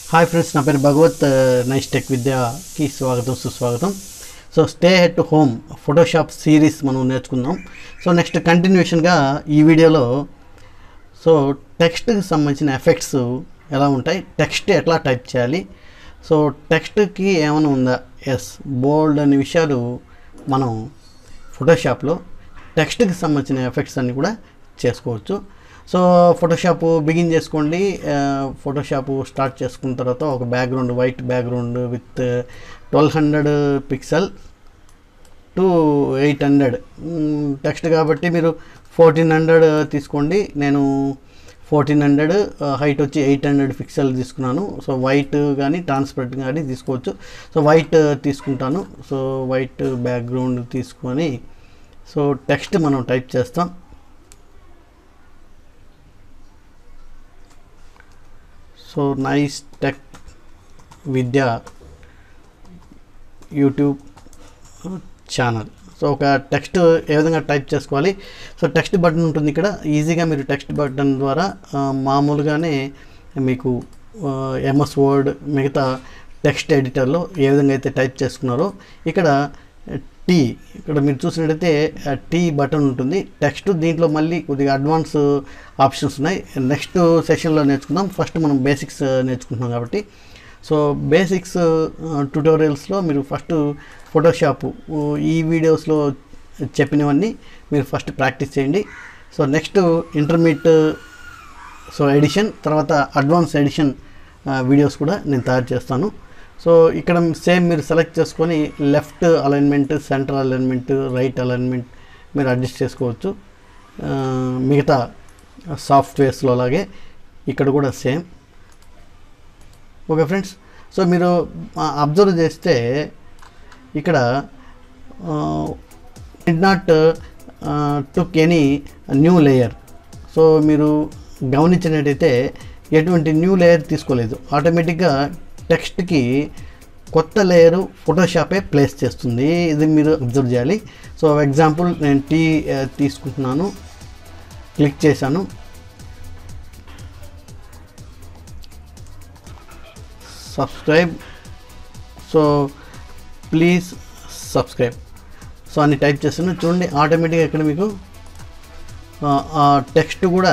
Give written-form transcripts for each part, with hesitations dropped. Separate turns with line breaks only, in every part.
Hi friends, నా పేరు భగవత్. Nice tech విద్యకి స్వాగతం, సుస్వాగతం. So stay at home Photoshop series మనం నేర్చుకుందాం. సో నెక్స్ట్ కంటిన్యూషన్గా ఈ వీడియోలో సో టెక్స్ట్కి సంబంధించిన ఎఫెక్ట్స్ ఎలా ఉంటాయి, టెక్స్ట్ ఎట్లా టైప్ చేయాలి, సో టెక్స్ట్కి ఏమైనా ఉందా, ఎస్ బోల్డ్ అనే విషయాలు మనం ఫోటోషాప్లో టెక్స్ట్కి సంబంధించిన ఎఫెక్ట్స్ అన్నీ కూడా చేసుకోవచ్చు. సో ఫోటోషాప్ బిగిన్ చేసుకోండి. ఫోటోషాప్ స్టార్ట్ చేసుకున్న తర్వాత ఒక background, white background with 1200 pixel to 800 text కాబట్టి మీరు 1400 తీసుకోండి. నేను 1400 హైట్ వచ్చి 800 పిక్సెల్ తీసుకున్నాను. సో వైట్ కానీ ట్రాన్స్పరెంట్ కానీ తీసుకోవచ్చు. సో వైట్ తీసుకుంటాను. సో వైట్ బ్యాక్గ్రౌండ్ తీసుకొని సో టెక్స్ట్ మనం టైప్ చేస్తాం. So nice tech Vidya YouTube channel. So ఒక టెక్స్ట్ ఏ విధంగా టైప్ చేసుకోవాలి, సో టెక్స్ట్ బటన్ ఉంటుంది ఇక్కడ. ఈజీగా మీరు టెక్స్ట్ బటన్ ద్వారా మామూలుగానే మీకు ఎంఎస్ వర్డ్ మిగతా టెక్స్ట్ ఎడిటర్లో ఏ విధంగా అయితే టైప్ చేసుకున్నారో ఇక్కడ మీరు చూసినట్టయితే టీ బటన్ ఉంటుంది. టెక్స్ట్ దీంట్లో మళ్ళీ కొద్దిగా అడ్వాన్స్ ఆప్షన్స్ ఉన్నాయి. నెక్స్ట్ సెషన్లో నేర్చుకుందాం. ఫస్ట్ మనం బేసిక్స్ నేర్చుకుంటున్నాం కాబట్టి సో బేసిక్స్ ట్యుటోరియల్స్లో మీరు ఫస్ట్ ఫోటోషాప్ ఈ వీడియోస్లో చెప్పినవన్నీ మీరు ఫస్ట్ ప్రాక్టీస్ చేయండి. So next intermediate so edition, తర్వాత అడ్వాన్స్ ఎడిషన్ వీడియోస్ కూడా నేను తయారు చేస్తాను. సో ఇక్కడ సేమ్ మీరు సెలెక్ట్ చేసుకొని left alignment, center alignment, right alignment మీరు అడ్జస్ట్ చేసుకోవచ్చు. మిగతా సాఫ్ట్వేర్స్లో అలాగే ఇక్కడ కూడా సేమ్. ఓకే ఫ్రెండ్స్, సో మీరు అబ్జర్వ్ చేస్తే ఇక్కడ did not took any new layer. So మీరు గమనించినట్టయితే ఎటువంటి న్యూ లేయర్ తీసుకోలేదు. ఆటోమేటిక్గా టెక్స్ట్కి కొత్త లేయరు ఫోటోషాపే ప్లేస్ చేస్తుంది. ఇది మీరు అబ్జర్వ్ చేయాలి. సో ఎగ్జాంపుల్ నేను టీ తీసుకుంటున్నాను, క్లిక్ చేశాను. Subscribe, so please subscribe so అని టైప్ చేస్తాను. చూడండి ఆటోమేటిక్గా ఇక్కడ మీకు ఆ టెక్స్ట్ కూడా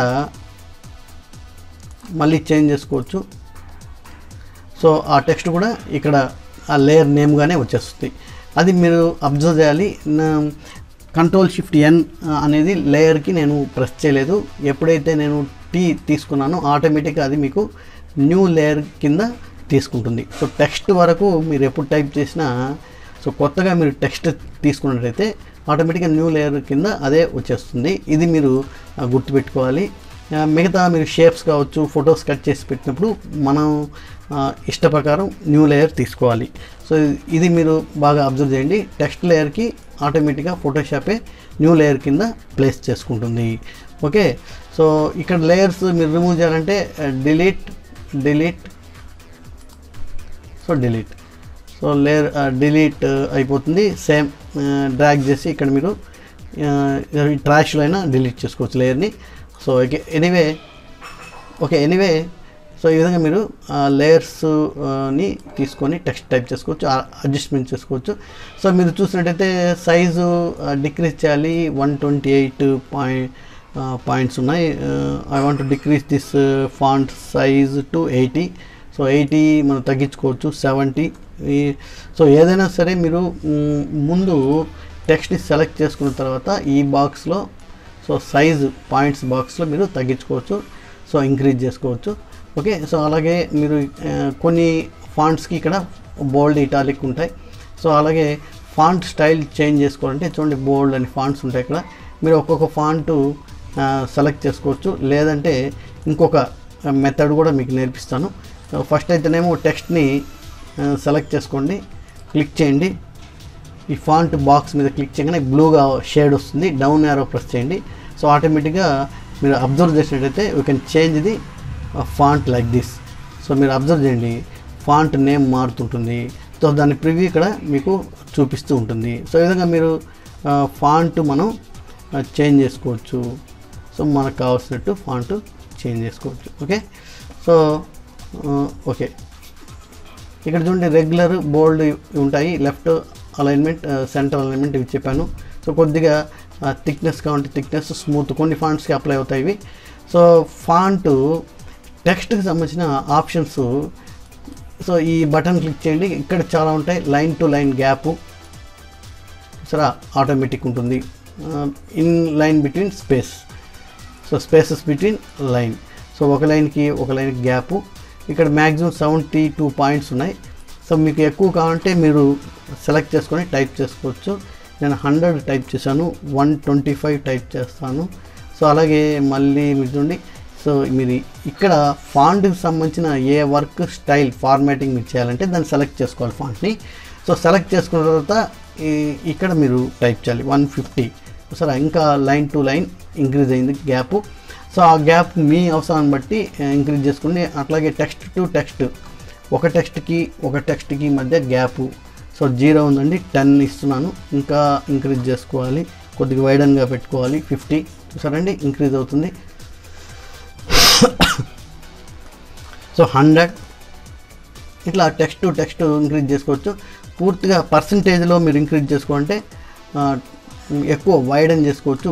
మళ్ళీ చేంజ్ చేసుకోవచ్చు. సో ఆ టెక్స్ట్ కూడా ఇక్కడ ఆ లేయర్ నేమ్గానే వచ్చేస్తుంది. అది మీరు అబ్జర్వ్ చేయాలి. Ctrl+Shift+N అనేది లేయర్కి నేను ప్రెస్ చేయలేదు. ఎప్పుడైతే నేను టీ తీసుకున్నానో ఆటోమేటిక్గా అది మీకు న్యూ లేయర్ కింద తీసుకుంటుంది. సో టెక్స్ట్ వరకు మీరు ఎప్పుడు టైప్ చేసినా సో కొత్తగా మీరు టెక్స్ట్ తీసుకున్నట్లయితే ఆటోమేటిక్గా న్యూ లేయర్ కింద అదే వచ్చేస్తుంది. ఇది మీరు గుర్తుపెట్టుకోవాలి. మిగతా మీరు షేప్స్ కావచ్చు, ఫొటోస్ కట్ చేసి పెట్టినప్పుడు మనం ఇష్ట ప్రకారం న్యూ లేయర్ తీసుకోవాలి. సో ఇది మీరు బాగా అబ్జర్వ్ చేయండి. టెక్స్ట్ లేయర్కి ఆటోమేటిక్గా ఫోటోషాపే న్యూ లేయర్ కింద ప్లేస్ చేసుకుంటుంది. ఓకే, సో ఇక్కడ లేయర్స్ మీరు రిమూవ్ చేయాలంటే డిలీట్ సో లేయర్ డిలీట్ అయిపోతుంది. సేమ్ డ్రాగ్ చేసి ఇక్కడ మీరు ట్రాష్లో అయినా డిలీట్ చేసుకోవచ్చు లేయర్ని. సో ఎనీవే సో ఈ విధంగా మీరు లేయర్స్ని తీసుకొని టెక్స్ట్ టైప్ చేసుకోవచ్చు, అడ్జస్ట్మెంట్ చేసుకోవచ్చు. సో మీరు చూసినట్టయితే సైజు డిక్రీజ్ చేయాలి. 128 పాయింట్స్ ఉన్నాయి. I want to decrease this font size to 80. So 80 మనం తగ్గించుకోవచ్చు, 70. సో ఏదైనా సరే మీరు ముందు టెక్స్ట్ని సెలెక్ట్ చేసుకున్న తర్వాత ఈ బాక్స్లో సో సైజు పాయింట్స్ బాక్స్లో మీరు తగ్గించుకోవచ్చు, సో ఇంక్రీజ్ చేసుకోవచ్చు. ఓకే, సో అలాగే మీరు కొన్ని ఫాంట్స్కి ఇక్కడ బోల్డ్, ఇటాలిక్ ఉంటాయి. సో అలాగే ఫాంట్ స్టైల్ చేంజ్ చేసుకోవాలంటే చూడండి బోల్డ్ అని ఫాంట్స్ ఉంటాయి. ఇక్కడ మీరు ఒక్కొక్క ఫాంటు సెలెక్ట్ చేసుకోవచ్చు. లేదంటే ఇంకొక మెథడ్ కూడా మీకు నేర్పిస్తాను. ఫస్ట్ అయితేనేమో టెక్స్ట్ని సెలెక్ట్ చేసుకోండి, క్లిక్ చేయండి. ఈ ఫాంట్ బాక్స్ మీద క్లిక్ చేయగానే బ్లూగా షేడ్ వస్తుంది. డౌన్ యారో ప్రెస్ చేయండి. సో ఆటోమేటిక్గా మీరు అబ్జర్వ్ చేసినట్టయితే you can change the font like this. So మీరు అబ్జర్వ్ చేయండి, ఫాంట్ నేమ్ మారుతుంటుంది. సో దాని ప్రివ్యూ ఇక్కడ మీకు చూపిస్తూ ఉంటుంది. సో ఈ విధంగా మీరు ఫాంట్ మనం చేంజ్ చేసుకోవచ్చు. సో మనకు కావాల్సినట్టు ఫాంట్ చేంజ్ చేసుకోవచ్చు. ఓకే, సో ఓకే ఇక్కడ చూడండి రెగ్యులర్, బోల్డ్ ఉంటాయి, లెఫ్ట్ అలైన్మెంట్, సెంటర్ అలైన్మెంట్ ఇవి చెప్పాను. సో కొద్దిగా థిక్నెస్ కావాలంటే థిక్నెస్, స్మూత్ కొన్ని ఫాంట్స్కి అప్లై అవుతాయి ఇవి. సో ఫాంట్ టెక్స్ట్కి సంబంధించిన ఆప్షన్స్, సో ఈ బటన్ క్లిక్ చేయండి. ఇక్కడ చాలా ఉంటాయి. లైన్ టు లైన్ గ్యాప్ సరే ఆటోమేటిక్ ఉంటుంది. In line between space, so spaces between line, so ఒక లైన్కి గ్యాపు. ఇక్కడ మ్యాక్సిమం 72 పాయింట్స్ ఉన్నాయి. సో మీకు ఎక్కువ కావాలంటే మీరు సెలెక్ట్ చేసుకొని టైప్ చేసుకోవచ్చు. నేను 100 టైప్ చేశాను, 125 టైప్ చేస్తాను. సో అలాగే మళ్ళీ మీరు చూడండి, సో మీరు ఇక్కడ ఫాంట్కి సంబంధించిన ఏ వర్క్ స్టైల్ ఫార్మాటింగ్ మీరు చేయాలంటే దాన్ని సెలెక్ట్ చేసుకోవాలి ఫాంట్ని. సో సెలెక్ట్ చేసుకున్న తర్వాత ఇక్కడ మీరు టైప్ చేయాలి 150. సరే ఇంకా లైన్ టు లైన్ ఇంక్రీజ్ అయింది గ్యాప్. సో ఆ గ్యాప్ మీ అవసరాన్ని బట్టి ఇంక్రీజ్ చేసుకోండి. అట్లాగే టెక్స్ట్ టు టెక్స్ట్, ఒక టెక్స్ట్కి మధ్య గ్యాపు సో 0 ఉందండి, 10 ఇస్తున్నాను. ఇంకా ఇంక్రీజ్ చేసుకోవాలి, కొద్దిగా వైడన్గా పెట్టుకోవాలి, 50. చూసారండి ఇంక్రీజ్ అవుతుంది. సో 100 ఇట్లా టెక్స్ట్ టు టెక్స్ట్ ఇంక్రీజ్ చేసుకోవచ్చు. పూర్తిగా పర్సంటేజ్లో మీరు ఇంక్రీజ్ చేసుకోవాలంటే ఎక్కువ వైడన్ చేసుకోవచ్చు,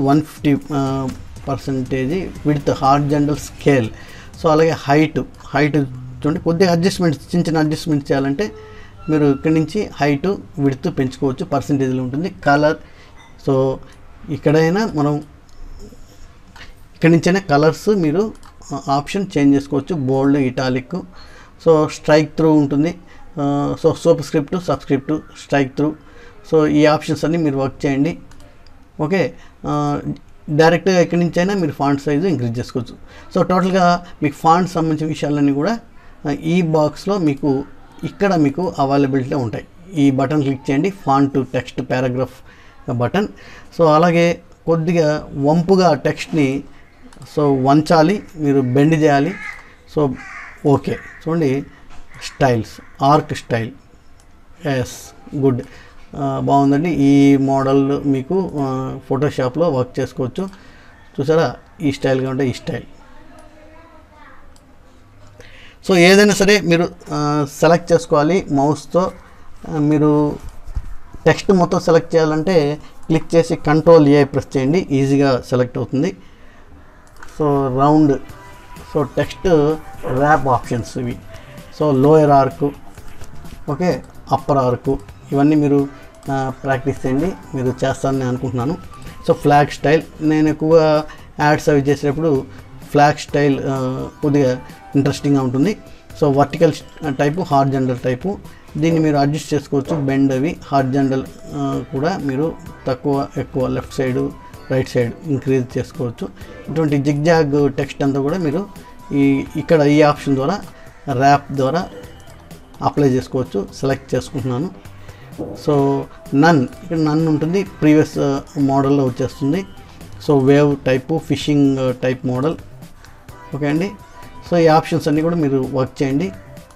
150% విడ్త్ హారిజాంటల్ స్కేల్. సో అలాగే హైట్ చూడండి, కొద్దిగా అడ్జస్ట్మెంట్స్, చిన్న అడ్జస్ట్మెంట్స్ చేయాలంటే మీరు ఇక్కడి నుంచి హైట్ విడ్త్ పెంచుకోవచ్చు, పర్సంటేజ్లో ఉంటుంది. కలర్, సో ఇక్కడైనా మనం ఇక్కడి నుంచైనా కలర్స్ మీరు ఆప్షన్ చేంజ్ చేసుకోవచ్చు, bold, italic. So strike through ఉంటుంది. So subscript, strike through. So ఈ ఆప్షన్స్ అన్నీ మీరు వర్క్ చేయండి. ఓకే, డైరెక్ట్గా ఎక్కడి నుంచి అయినా మీరు ఫాంట్ సైజు ఇంక్రీజ్ చేసుకోవచ్చు. సో టోటల్గా మీకు ఫాంట్ సంబంధించిన విషయాలన్నీ కూడా ఈ బాక్స్లో మీకు ఇక్కడ మీకు అవైలబిలిటీలో ఉంటాయి. ఈ బటన్ క్లిక్ చేయండి, font to text paragraph button. So అలాగే కొద్దిగా వంపుగా టెక్స్ట్ని సో వంచాలి, మీరు బెండ్ చేయాలి. సో ఓకే చూడండి, styles, arc style, yes good, బాగుందండి. ఈ మోడల్ మీకు ఫోటోషాప్లో వర్క్ చేసుకోవచ్చు. చూసారా, ఈ స్టైల్గా ఉంటే ఈ స్టైల్. సో ఏదైనా సరే మీరు సెలెక్ట్ చేసుకోవాలి మౌస్తో. మీరు టెక్స్ట్ మొత్తం సెలెక్ట్ చేయాలంటే క్లిక్ చేసి Ctrl+A ప్రెస్ చేయండి, ఈజీగా సెలెక్ట్ అవుతుంది. So round, so text wrap options ఇవి. So lower arc, okay, upper arc, ఇవన్నీ మీరు ప్రాక్టీస్ చేయండి, మీరు చేస్తారని అనుకుంటున్నాను. సో ఫ్లాగ్ స్టైల్, నేను ఎక్కువగా యాడ్స్ అవి చేసేటప్పుడు ఫ్లాగ్ స్టైల్ కొద్దిగా ఇంట్రెస్టింగ్గా ఉంటుంది. So vertical type, horizontal type, దీన్ని మీరు అడ్జస్ట్ చేసుకోవచ్చు. బెండ్ అవి హారిజాంటల్ కూడా మీరు తక్కువ ఎక్కువ left side right side increase చేసుకోవచ్చు. ఇటువంటి జిగ్జాగ్ టెక్స్ట్ అంతా కూడా మీరు ఇక్కడ ఈ ఆప్షన్ ద్వారా ర్యాప్ ద్వారా అప్లై చేసుకోవచ్చు. సెలెక్ట్ చేసుకుంటున్నాను. సో ఇక్కడ నన్ ఉంటుంది, ప్రీవియస్ మోడల్లో వచ్చేస్తుంది. So wave type, fishing type model, okay అండి. సో ఈ ఆప్షన్స్ అన్నీ కూడా మీరు వర్క్ చేయండి.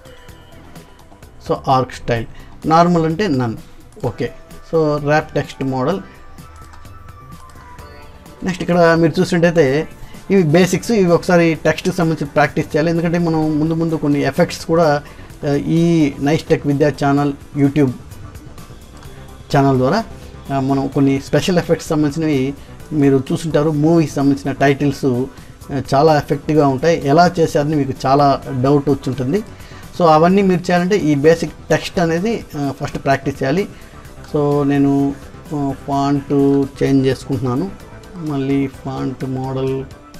సో ఆర్క్ స్టైల్, నార్మల్ అంటే none, okay. So wrap text model. Next ఇక్కడ మీరు చూసినట్టయితే ఇవి బేసిక్స్, ఇవి ఒకసారి టెక్స్ట్కి సంబంధించి ప్రాక్టీస్ చేయాలి. ఎందుకంటే మనం ముందు కొన్ని ఎఫెక్ట్స్ కూడా ఈ nice tech Vidya channel YouTube channel ద్వారా మనం కొన్ని స్పెషల్ ఎఫెక్ట్స్ సంబంధించినవి మీరు చూసుంటారు. మూవీకి సంబంధించిన టైటిల్స్ చాలా ఎఫెక్టివ్గా ఉంటాయి. ఎలా చేశారని మీకు చాలా డౌట్ వచ్చి ఉంటుంది. సో అవన్నీ మీరు చేయాలంటే ఈ బేసిక్ టెక్స్ట్ అనేది ఫస్ట్ ప్రాక్టీస్ చేయాలి. సో నేను ఫాంట్ చేంజ్ చేసుకుంటున్నాను, మళ్ళీ ఫాంట్ మోడల్,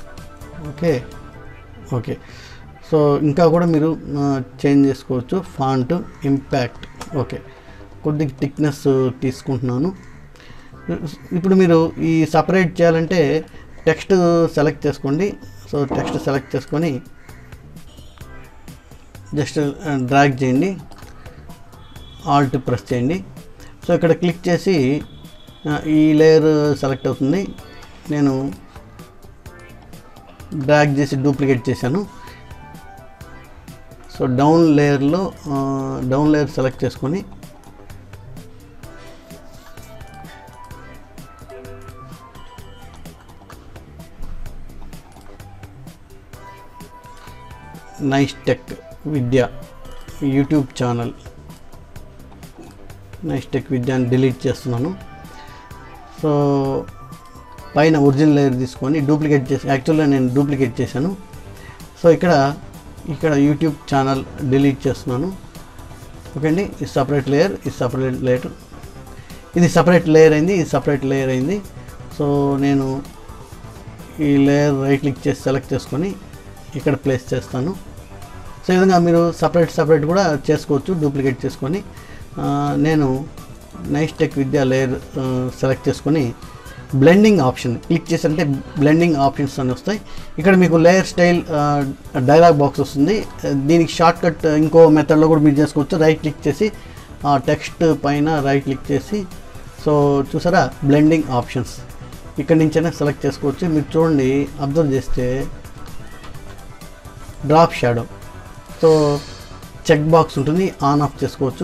ఓకే. సో ఇంకా కూడా మీరు చేంజ్ చేసుకోవచ్చు. ఫాంట్ ఇంపాక్ట్, ఓకే, కొద్దిగా థిక్నెస్ తీసుకుంటున్నాను. ఇప్పుడు మీరు ఈ సపరేట్ చేయాలంటే టెక్స్ట్ సెలెక్ట్ చేసుకోండి. సో టెక్స్ట్ సెలెక్ట్ చేసుకొని జస్ట్ డ్రాగ్ చేయండి, ఆల్ట్ ప్రెస్ చేయండి. సో ఇక్కడ క్లిక్ చేసి ఈ లేయర్ సెలెక్ట్ అవుతుంది. నేను డ్రాగ్ చేసి డూప్లికేట్ చేశాను. సో డౌన్ లేయర్ సెలెక్ట్ చేసుకొని nice tech Vidya YouTube channel nice tech విద్యాన్ని డిలీట్ చేస్తున్నాను. సో పైన ఒరిజినల్ లేయర్ తీసుకొని డూప్లికేట్ చేసి, యాక్చువల్గా నేను డూప్లికేట్ చేశాను. సో ఇక్కడ యూట్యూబ్ ఛానల్ డిలీట్ చేస్తున్నాను. ఓకే అండి, ఇది సపరేట్ లేయర్, ఇది సపరేట్ లేయర్, ఇది సపరేట్ లేయర్ అయింది, ఇది సపరేట్ లేయర్ అయింది. సో నేను ఈ లేయర్ రైట్ క్లిక్ చేసి సెలెక్ట్ చేసుకొని ఇక్కడ ప్లేస్ చేస్తాను. సో ఈ విధంగా మీరు సపరేట్ కూడా చేసుకోవచ్చు డూప్లికేట్ చేసుకొని. నేను nice tech Vidya layer select చేసుకొని బ్లెండింగ్ ఆప్షన్ క్లిక్ చేశారంటే బ్లెండింగ్ ఆప్షన్స్ అని వస్తాయి. ఇక్కడ మీకు లేయర్ స్టైల్ డైలాగ్ బాక్స్ వస్తుంది. దీనికి షార్ట్ కట్ ఇంకో మెథడ్లో కూడా మీరు చేసుకోవచ్చు. రైట్ క్లిక్ చేసి ఆ టెక్స్ట్ పైన రైట్ క్లిక్ చేసి, సో చూసారా బ్లెండింగ్ ఆప్షన్స్ ఇక్కడి నుంచైనా సెలెక్ట్ చేసుకోవచ్చు. మీరు చూడండి, అబ్జర్వ్ చేస్తే drop shadow, so check box ఉంటుంది, ఆన్ ఆఫ్ చేసుకోవచ్చు.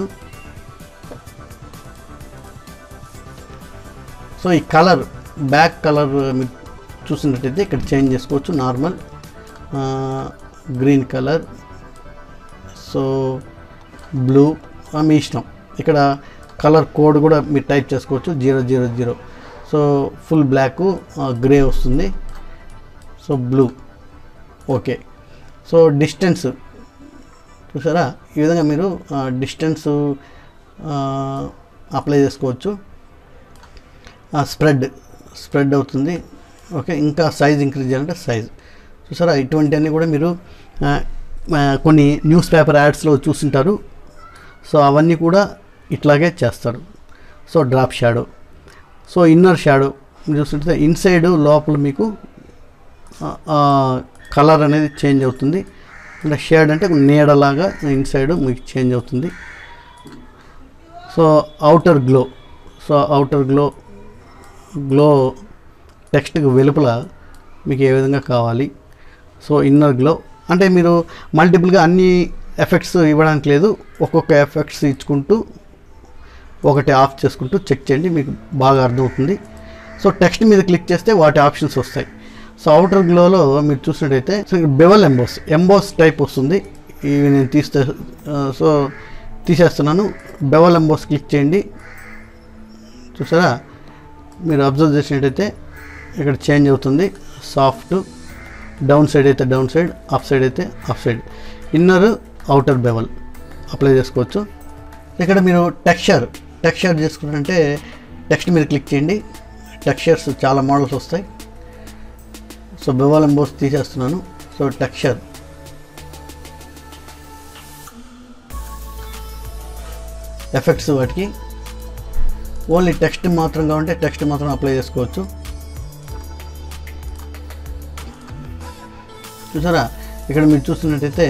సో ఈ కలర్ బ్యాక్ కలర్ మీరు చూసినట్టయితే ఇక్కడ చేంజ్ చేసుకోవచ్చు. Normal green colour, so blue మీ ఇష్టం. ఇక్కడ కలర్ కోడ్ కూడా మీరు టైప్ చేసుకోవచ్చు 000. సో ఫుల్ బ్లాక్ గ్రే వస్తుంది, so blue. Okay, so distance చూసారా, ఈ విధంగా మీరు డిస్టెన్స్ అప్లై చేసుకోవచ్చు. స్ప్రెడ్ అవుతుంది. ఓకే, ఇంకా సైజ్ ఇంక్రీజ్ చేయాలంటే సైజ్ చూసారా. ఇటువంటివన్నీ కూడా మీరు కొన్ని న్యూస్ పేపర్ యాడ్స్లో చూస్తుంటారు. సో అవన్నీ కూడా ఇట్లాగే చేస్తారు. So drop shadow, so inner shadow మీరు చూస్తుంటే ఇన్సైడ్ లోపల మీకు కలర్ అనేది చేంజ్ అవుతుంది. అంటే షేడ్ అంటే నీడలాగా ఇన్సైడ్ మీకు చేంజ్ అవుతుంది. So outer glow, so outer glow టెక్స్ట్కి వెలుపల మీకు ఏ విధంగా కావాలి. సో ఇన్నర్ గ్లో అంటే మీరు మల్టిపుల్గా అన్ని ఎఫెక్ట్స్ ఇవ్వడానికి లేదు, ఒక్కొక్క ఎఫెక్ట్స్ ఇచ్చుకుంటూ ఒకటి ఆఫ్ చేసుకుంటూ చెక్ చేయండి, మీకు బాగా అర్థమవుతుంది. సో టెక్స్ట్ మీద క్లిక్ చేస్తే వాటి ఆప్షన్స్ వస్తాయి. సో అవుటర్ గ్లోలో మీరు చూసినట్టయితే బెవల్ ఎంబోస్ టైప్ వస్తుంది. ఇవి నేను తీసేస్తున్నాను. బెవల్ ఎంబోస్ క్లిక్ చేయండి. చూసారా, మీరు అబ్జర్వ్ చేసినట్టయితే ఇక్కడ చేంజ్ అవుతుంది. సాఫ్ట్ డౌన్ సైడ్ అయితే డౌన్ సైడ్, అప్ సైడ్ అయితే up side. Inner outer bevel apply చేసుకోవచ్చు. ఇక్కడ మీరు టెక్స్చర్ చేసుకుంటే టెక్స్ట్ మీద క్లిక్ చేయండి. టెక్స్చర్స్ చాలా మోడల్స్ వస్తాయి. సో బెవల్ ఎంబోస్ తీసేస్తున్నాను. సో టెక్స్చర్ ఎఫెక్ట్స్ వాటికి ఓన్లీ టెక్స్ట్ మాత్రం కావాలంటే టెక్స్ట్ మాత్రం అప్లై చేసుకోవచ్చు. చూసారా, ఇక్కడ మీరు చూస్తున్నట్టయితే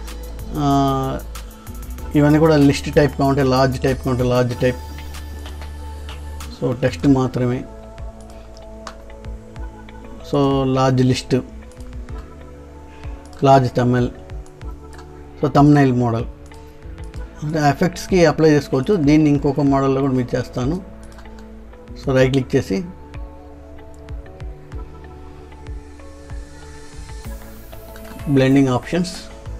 ఇవన్నీ కూడా లిస్ట్ టైప్ కావాలంటే లార్జ్ టైప్ కావాలంటే లార్జ్ టైప్. సో టెక్స్ట్ మాత్రమే. So large list, large thumbnail, so thumbnail model అంటే ఎఫెక్ట్స్కి అప్లై చేసుకోవచ్చు. దీన్ని ఇంకొక మోడల్లో కూడా మీరు చేస్తాను. సో రైట్ క్లిక్ చేసి బ్లెండింగ్ ఆప్షన్స్,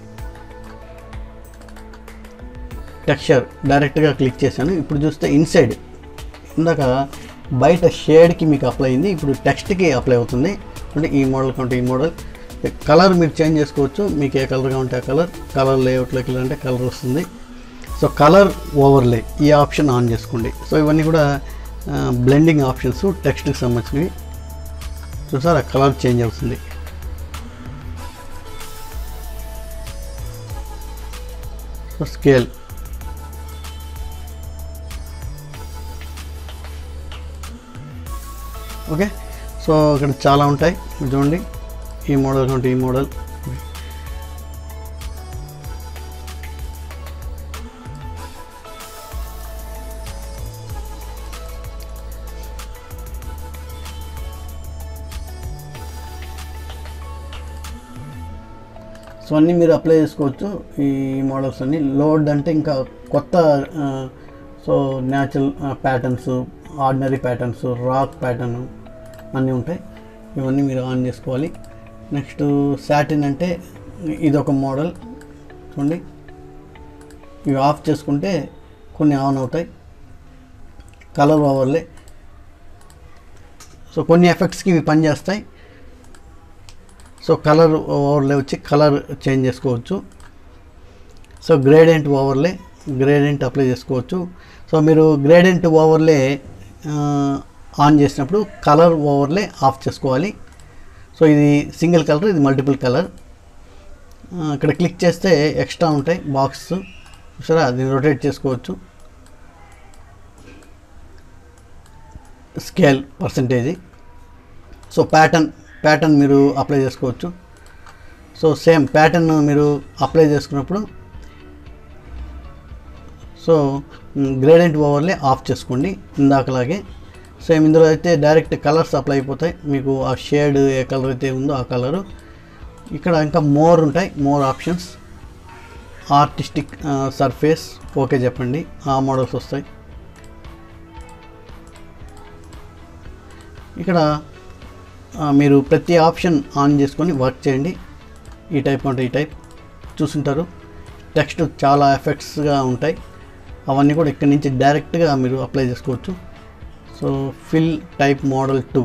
టెక్స్చర్ డైరెక్ట్గా క్లిక్ చేశాను. ఇప్పుడు చూస్తే ఇన్సైడ్, ఇందాక బయట షేడ్కి మీకు అప్లై అయింది, ఇప్పుడు టెక్స్ట్కి అప్లై అవుతుంది. అంటే ఈ మోడల్ కంటే ఈ మోడల్. కలర్ మీరు చేంజ్ చేసుకోవచ్చు, మీకు ఏ కలర్గా ఉంటే ఆ కలర్ లేఅవుట్లోకి వెళ్ళాలంటే కలర్ వస్తుంది. సో కలర్ ఓవర్లే ఈ ఆప్షన్ ఆన్ చేసుకోండి. సో ఇవన్నీ కూడా బ్లెండింగ్ ఆప్షన్స్ టెక్స్ట్కి సంబంధించినవి. చూసారా, కలర్ చేంజ్ అవుతుంది. So scale, okay. సో ఇక్కడ చాలా ఉంటాయి చూడండి, ఈ మోడల్ కంటే ఈ మోడల్. సో అన్నీ మీరు అప్లై చేసుకోవచ్చు ఈ మోడల్స్ అన్నీ. లోడ్ అంటే ఇంకా కొత్త, so natural patterns, ordinary patterns, rock pattern అన్నీ ఉంటాయి. ఇవన్నీ మీరు ఆన్ చేసుకోవాలి. నెక్స్ట్ సాటిన్ అంటే ఇదొక మోడల్ చూడండి. ఇవి ఆఫ్ చేసుకుంటే కొన్ని ఆన్ అవుతాయి. కలర్ ఓవర్లే. సో కొన్ని ఎఫెక్ట్స్కి ఇవి పనిచేస్తాయి. సో కలర్ ఓవర్లే వచ్చి కలర్ చేంజ్ చేసుకోవచ్చు. So gradient overlay, gradient apply చేసుకోవచ్చు. సో మీరు గ్రేడియంట్ ఓవర్లే ఆన్ చేసినప్పుడు కలర్ ఓవర్లే ఆఫ్ చేసుకోవాలి. సో ఇది సింగిల్ కలర్, ఇది మల్టిపుల్ కలర్. ఇక్కడ క్లిక్ చేస్తే ఎక్స్ట్రా ఉంటాయి బాక్స్, సరే దీన్ని రొటేట్ చేసుకోవచ్చు. Scale percentage. సో ప్యాటర్న్ మీరు అప్లై చేసుకోవచ్చు. సో సేమ్ ప్యాటర్న్ మీరు అప్లై చేసుకున్నప్పుడు సో గ్రేడియంట్ ఓవర్లే ఆఫ్ చేసుకోండి ఇందాకలాగే. సేమ్ ఇందులో అయితే డైరెక్ట్ కలర్స్ అప్లై అయిపోతాయి మీకు, ఆ షేడ్ ఏ కలర్ అయితే ఉందో ఆ కలరు. ఇక్కడ ఇంకా మోర్ ఉంటాయి, more options. Artistic surface okay చెప్పండి, ఆ మోడల్స్ వస్తాయి. ఇక్కడ మీరు ప్రతి ఆప్షన్ ఆన్ చేసుకొని వర్క్ చేయండి. ఈ టైప్ అంటే ఈ టైప్ చూసుంటారు. టెక్స్ట్ చాలా ఎఫెక్ట్స్గా ఉంటాయి, అవన్నీ కూడా ఇక్కడి నుంచి డైరెక్ట్గా మీరు అప్లై చేసుకోవచ్చు. So fill type model 2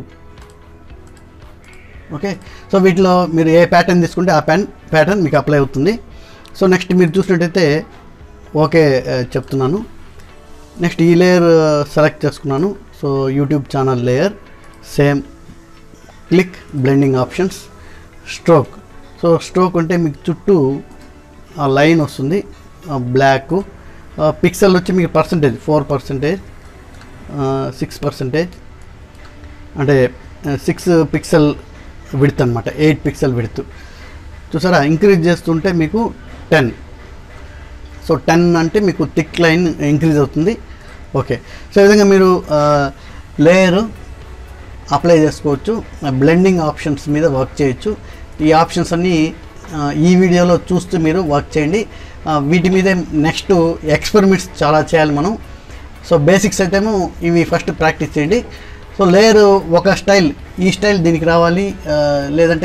okay. So వీటిలో మీరు ఏ ప్యాటర్న్ తీసుకుంటే ఆ ప్యాటర్న్ మీకు అప్లై అవుతుంది. సో నెక్స్ట్ మీరు చూసినట్టయితే ఓకే చెప్తున్నాను. నెక్స్ట్ ఈ లేయర్ సెలెక్ట్ చేసుకున్నాను. So YouTube channel layer, same click blending options, stroke. So stroke అంటే మీకు చుట్టూ ఆ లైన్ వస్తుంది బ్లాక్. పిక్సెల్ వచ్చి మీకు పర్సంటేజ్ 4%, 6%, అంటే 6 పిక్సెల్ విడ్త్ అనమాట, 8 పిక్సెల్ విడ్త్. చూసారా, ఇంక్రీజ్ చేస్తుంటే మీకు 10. సో 10 అంటే మీకు థిక్ లైన్ ఇంక్రీజ్ అవుతుంది. ఓకే. సో ఈ విధంగా మీరు లేయర్ అప్లై చేసుకోవచ్చు. బ్లెండింగ్ ఆప్షన్స్ మీద వర్క్ చేయొచ్చు. ఈ ఆప్షన్స్ అన్నీ ఈ వీడియోలో చూస్తూ మీరు వర్క్ చేయండి. వీటి మీదే నెక్స్ట్ ఎక్స్పెరిమెంట్స్ చాలా చేయాలి మనం. సో బేసిక్స్ అయితేమో ఇవి ఫస్ట్ ప్రాక్టీస్ చేయండి. సో లేయర్ ఒక స్టైల్, ఈ స్టైల్ దీనికి రావాలి, లేదంటే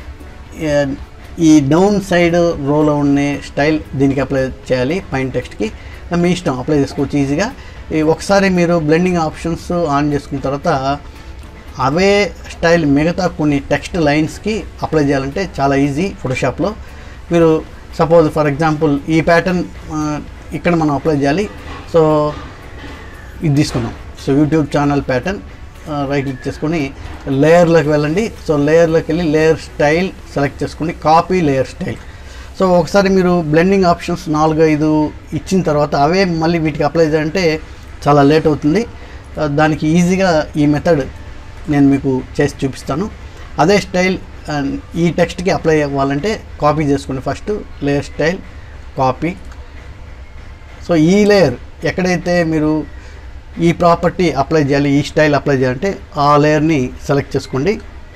ఈ డౌన్ సైడ్ రోలో ఉండే స్టైల్ దీనికి అప్లై చేయాలి పైన టెక్స్ట్కి, మీ ఇష్టం, అప్లై చేసుకోవచ్చు ఈజీగా. ఒకసారి మీరు బ్లెండింగ్ ఆప్షన్స్ ఆన్ చేసుకున్న తర్వాత అవే స్టైల్ మిగతా కొన్ని టెక్స్ట్ లైన్స్కి అప్లై చేయాలంటే చాలా ఈజీ ఫోటోషాప్లో. మీరు సపోజ్ ఫర్ ఎగ్జాంపుల్ ఈ ప్యాటర్న్ ఇక్కడ మనం అప్లై చేయాలి. సో ఇది తీసుకున్నాం. So YouTube channel pattern right click చేసుకొని లేయర్లోకి వెళ్ళండి. సో లేయర్లోకి వెళ్ళి లేయర్ స్టైల్ సెలెక్ట్ చేసుకోండి, కాపీ లేయర్ స్టైల్. సో ఒకసారి మీరు బ్లెండింగ్ ఆప్షన్స్ 4-5 ఇచ్చిన తర్వాత అవే మళ్ళీ వీటికి అప్లై చేయాలంటే చాలా లేట్ అవుతుంది. దానికి ఈజీగా ఈ మెథడ్ నేను మీకు చేసి చూపిస్తాను. అదే స్టైల్ ఈ టెక్స్ట్కి అప్లై అవ్వాలంటే కాపీ చేసుకోండి. First layer style copy. So ఈ లేయర్ ఎక్కడైతే మీరు ఈ ప్రాపర్టీ అప్లై చేయాలి, ఈ స్టైల్ అప్లై చేయాలంటే ఆ లేయర్ని సెలెక్ట్ చేసుకోండి.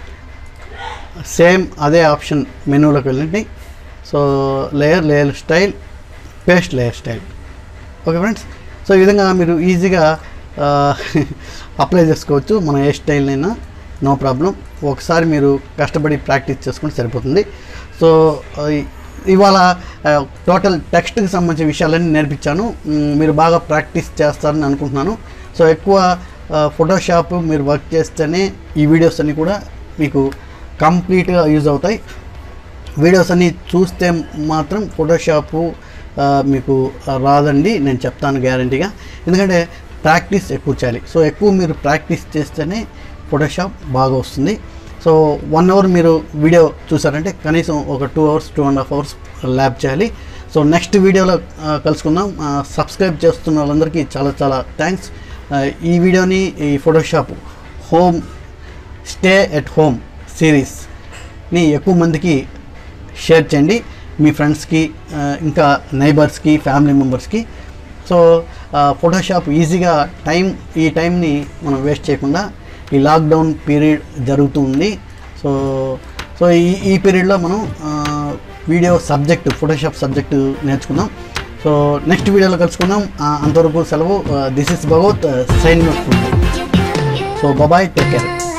సేమ్ అదే ఆప్షన్ మెనూలోకి వెళ్ళండి. So layer style, paste layer style. Okay friends. So ఈ విధంగా మీరు ఈజీగా అప్లై చేసుకోవచ్చు మన ఏ స్టైల్నైనా, నో ప్రాబ్లం. ఒకసారి మీరు కష్టపడి ప్రాక్టీస్ చేసుకుంటే సరిపోతుంది. సో ఇవాళ టోటల్ టెక్స్ట్కి సంబంధించిన విషయాలన్నీ నేర్పించాను. మీరు బాగా ప్రాక్టీస్ చేస్తారని అనుకుంటున్నాను. సో ఎక్కువ ఫోటోషాప్ మీరు వర్క్ చేస్తేనే ఈ వీడియోస్ అన్నీ కూడా మీకు కంప్లీట్గా యూజ్ అవుతాయి. వీడియోస్ అన్నీ చూస్తే మాత్రం ఫోటోషాపు మీకు రాదండి, నేను చెప్తాను గ్యారంటీగా. ఎందుకంటే ప్రాక్టీస్ ఎక్కువ చేయాలి. సో ఎక్కువ మీరు ప్రాక్టీస్ చేస్తేనే ఫోటోషాప్ బాగా వస్తుంది. సో 1 అవర్ మీరు వీడియో చూసారంటే కనీసం ఒక 2 అవర్స్ 2.5 అవర్స్ ల్యాబ్ చేయాలి. సో నెక్స్ట్ వీడియోలో కలుసుకుందాం. సబ్స్క్రైబ్ చేస్తున్న వాళ్ళందరికీ చాలా చాలా థ్యాంక్స్. ఈ వీడియోని ఈ Photoshop home stay at home సిరీస్ని ఎక్కువ మందికి షేర్ చేయండి, మీ ఫ్రెండ్స్కి, ఇంకా నైబర్స్కి, ఫ్యామిలీ మెంబర్స్కి. సో ఫోటోషాప్ ఈజీగా ఈ టైంని మనం వేస్ట్ చేయకుండా, ఈ లాక్డౌన్ పీరియడ్ జరుగుతుంది. సో ఈ పీరియడ్లో మనం వీడియో సబ్జెక్టు, ఫోటోషాప్ సబ్జెక్టు నేర్చుకుందాం. సో నెక్స్ట్ వీడియోలో కలుసుకుందాం. అంతవరకు సెలవు. This is Bhagavat signing off. So bye, take care.